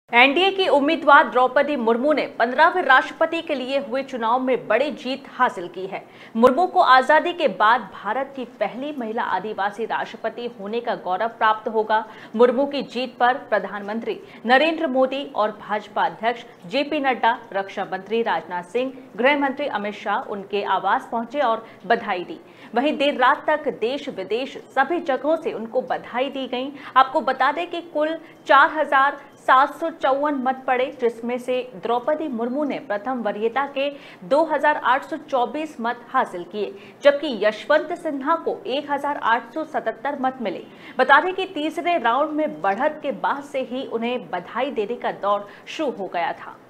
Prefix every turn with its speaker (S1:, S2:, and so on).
S1: NDA की उम्मीदवार द्रौपदी मुर्मू ने 15वें राष्ट्रपति के लिए हुए चुनाव में बड़ी जीत हासिल की है। मुर्मू को आजादी के बाद भारत की पहली महिला आदिवासी राष्ट्रपति होने का गौरव प्राप्त होगा। मुर्मू की जीत पर प्रधानमंत्री नरेंद्र मोदी और भाजपा अध्यक्ष जेपी नड्डा, रक्षा मंत्री राजनाथ सिंह, गृह मंत्री अमित शाह उनके आवास पहुंचे और बधाई दी। वहीं देर रात तक देश विदेश सभी जगहों से उनको बधाई दी गई। आपको बता दें कि कुल 4,754 मत पड़े, जिसमें से द्रौपदी मुर्मू ने प्रथम वरीयता के 2,824 मत हासिल किए, जबकि यशवंत सिन्हा को 1,877 मत मिले। बता दें कि तीसरे राउंड में बढ़त के बाद से ही उन्हें बधाई देने का दौर शुरू हो गया था।